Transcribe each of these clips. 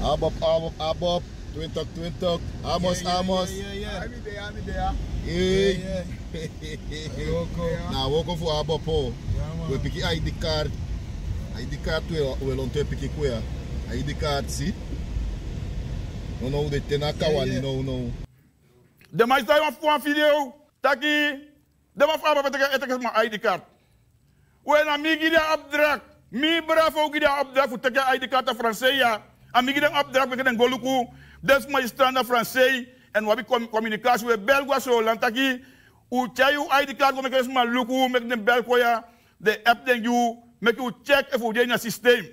Abop, 2020, Amos. Yeah. I'm there. Nou, we gaan voor Abop. We pikken ID kaart. ID kaart we lonten pikken kwea. ID kaart zie. No, de tenakawani no. De mais daar een video. Taki. De maar Abop het mijn ID kaart. We na migi de opdracht. Mi bravo gi de opdracht voor teken ID kaart Français ja. Amigi de opdracht we gaan goluku. Des maar standaard Français en we hebben communicatie we België zo land taki. U chayu ID kaart we gaan maar luku met de België de app den you make you check if you in systeem.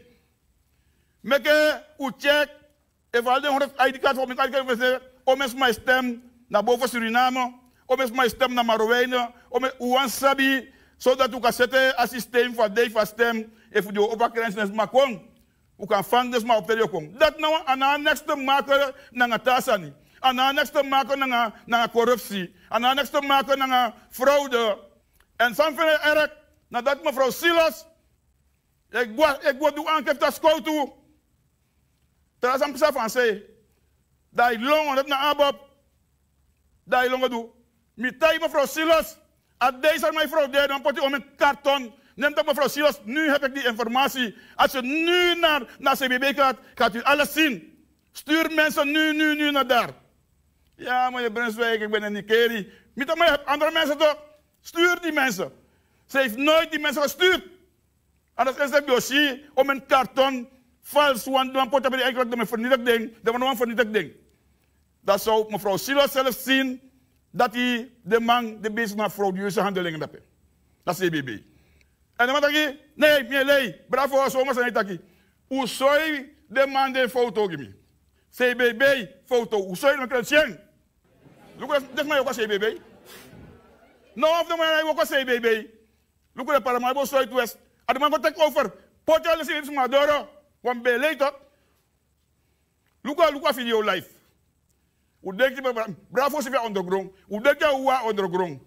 Make you check if al de 100 ID kaart voor mijn ID kaart we o mes my stem naar boven Suriname, o mes my stem naar Marowijnen, o mes u sabi zodat u kan zetten een systeem van de stem if you overkrensen maar kon. U kan vangen dus maar op de kom. Dat nou aan next te maken naar tasani. Aan next te maken naar corruptie. Aan next te maken naar fraude. En van veel erg nadat mevrouw Silas ik word doen aankef dat scout toe. Terwijl ze aan van zei dat long dat naar Abop dat long doe. Mitai mevrouw Silas at deze mevrouw deed dan pot om een karton. Neem dat mevrouw Silas, nu heb ik die informatie. Als je nu naar CBB gaat u alles zien. Stuur mensen nu naar daar. Ja, meneer Brunswijk, ik ben in Nikeri. Maar je hebt andere mensen toch? Stuur die mensen. Ze heeft nooit die mensen gestuurd. En dat is het dossier om een karton vals, want dan pot je eigenlijk een vernietigd ding. Dat was een vernietigd ding. Dat zou mevrouw Silas zelf zien dat hij de man de bezig naar frauduleuze handelingen heeft. Dat is CBB. En dan zeg je, nee, meneer, bravo, zomaar zijn het. Hoe zou je de man de foto geven? CBB foto, hoe zou je hem zien? Look at this man ook CBB. Nou, of de man ook CBB. Look at the Paramaribo Zuidwest. En de man gaat take over. Potje alles in het Maduro. Want bij later. Look at video live. Hoe denk je, bravo, ze weer ondergrond. Hoe denk je, hoe ondergrond?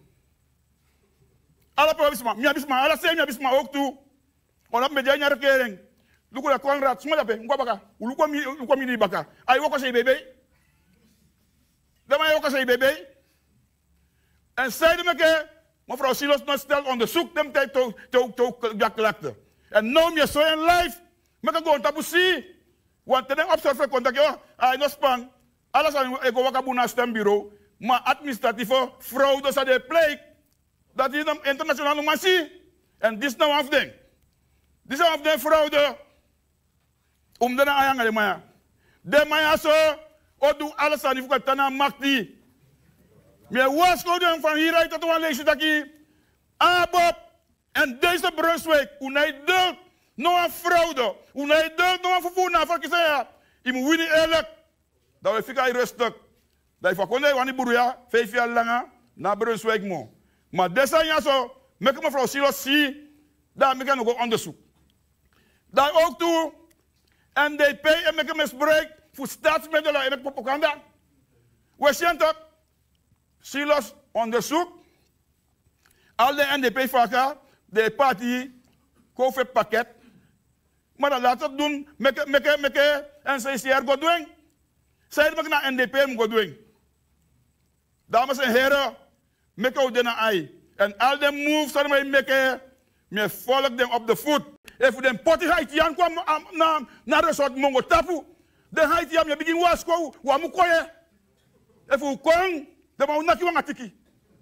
Alle provincies, miabisma, alle zijn miabisma ook toe. Omdat met jij naar de regering. Look at Conrad, smodape, ngwabaka. Look at mini baka. Hij ook CBB. Dan ben je ook CBB. En zeiden me, mevrouw Silas nog stelt onderzoek dem tijd te klachten. En nu meer zo in live, me kan gewoon tabusi. Want ten observer contact je, hij nog span. Alles aan ik ook op een stembureau, maar administratieve fraude zou de pleeg. Dat is een internationale massie. En dit is nou afding. Dit is afding fraude. Om de ayang de maya. De maya zo, o doe alles aan die fukatana makti. Me was gewoon van hieruit tot we lezen dat je Abop en deze Brunswijk, hoe hij doet, nog een fraude, hoe hij doet, nog een vervoer naar van Kisaya. Je moet winnen eerlijk. Dat we fikken rustig. Dat je van konde wani buruya, 5 jaar langer, naar Brunswijk mo. Maar desanya zo, met mevrouw Silas zie, daar moet ik nog onderzoek. Daar ook toe, NDP en met misbruik voor staatsmiddelen in het propaganda. We zien dat Silas onderzoek, al de NDP-vakken, de party, COVID-pakket, maar dan laat het doen met NCCR God doen. Zij moet naar NDP moet doen. Dames en heren, make out den ai. En al de moves dat wij maken, me volg them op de voet. If den potty Haitian kwam naar een soort mongo tapu, de Haitian je begin wasko, wa mu koye. If u kon, de ma unaki wa tiki.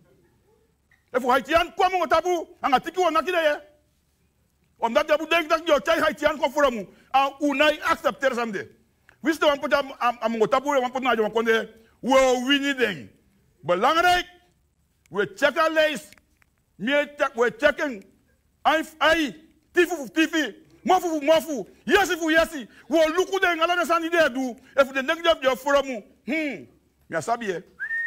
If Haitian kwam mongo tapu, anga tiki wa naki de. Omdat je denkt dat je chai Haitian komt voor mu, a unai accepteer samde. Wist je wat aan mongo tapu, wat na je konde, we winnen ding. Belangrijk, we checken lijst. We checken. Ai, tifu, mofu, yesi. We luku de ngala na sani de du. If de nek job je foromu. Ya sabi.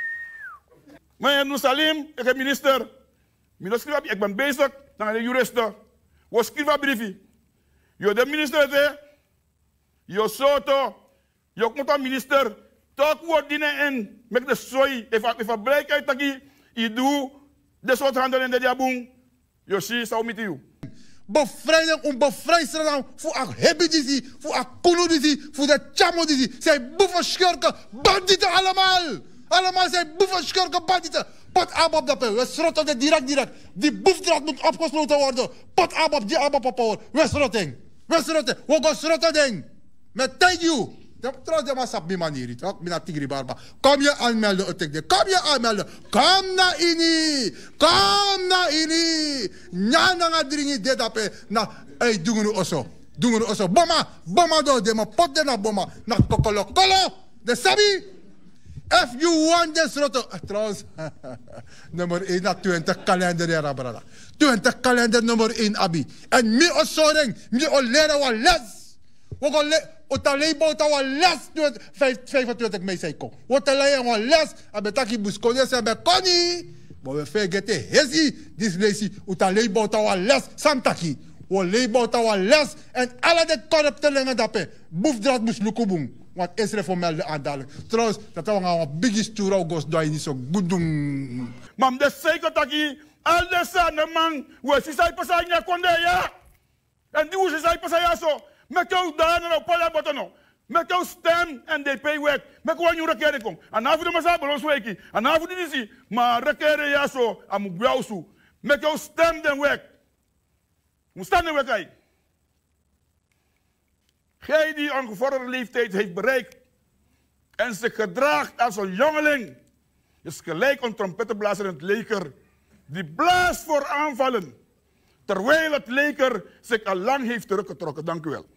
Maar nu Salim, ik ben minister. Ik ben bezig met de juristen. We schrijven briefje. Je de minister de. Je soto. Je komt aan minister. Toch wordt dingen en met de sooi. If blijkt uit dat je doet de soort handelen in de diaboom. Je ziet, zou met u. bevrijding, een bevrijdingsnaam voor een hebedisi, voor een kunudisi, voor de chamodisi. Zij boeven, schurken, bandieten allemaal. Allemaal zijn boeven, schurken, bandieten. Pot abab dat we schrotten het direct. Die boefdraad moet opgesloten worden. Pot abab, die abab power. We schrotten. We gaan schrotten ding. Met tijd you. Trouwens, dat was op die manier. Kom je aanmelden. Kom je aanmelden. Kom naar ini. Kom naar ini. Nya na dringi de dape. Na, hey, doen we osso. Doen we osso. Bomma do de ma pot de na bomma. Na kokolo. De sabi. If you want this roto. Trouwens, nummer 1 na 20 kalender era brada. 20 kalender nummer 1 abi. En mi osoring. Mi o leren wa les. We gaan leren. Otalei bouta wa les 25 mei zei ko. Otalei wa les abetaki buskone se be koni. Maar we vergeten hesi dis lesi otalei bouta wa les samtaki. We lei bouta wa les en alle de corrupte lengen dape. Boefdraad buslukubung. Want Israël voor melden aandalen. Trouwens, dat we een biggest tour gos doy niet zo goed doen. Maar de zeker dat je al de zaken man, we zijn pas aan je konde ja. En die we zijn pas aan je zo. Met jou daar en op alle botten. Met jou stem en de pay werk. Met jou een regering kom. En af en toe maar samen ons weki. En af en toe die maar regering ja zo am jou zo. Met jou stem den werk. Hoe staan de werk uit? Gij die ongevorderde leeftijd heeft bereikt en zich gedraagt als een jongeling, is gelijk een trompettenblazer in het leger die blaast voor aanvallen, terwijl het leger zich al lang heeft teruggetrokken. Dank u wel.